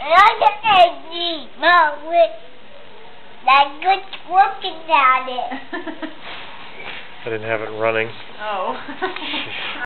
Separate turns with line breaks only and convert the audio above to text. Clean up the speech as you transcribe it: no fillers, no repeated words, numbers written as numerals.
angry, Mom. That good working at it.
I didn't have it running.
Oh.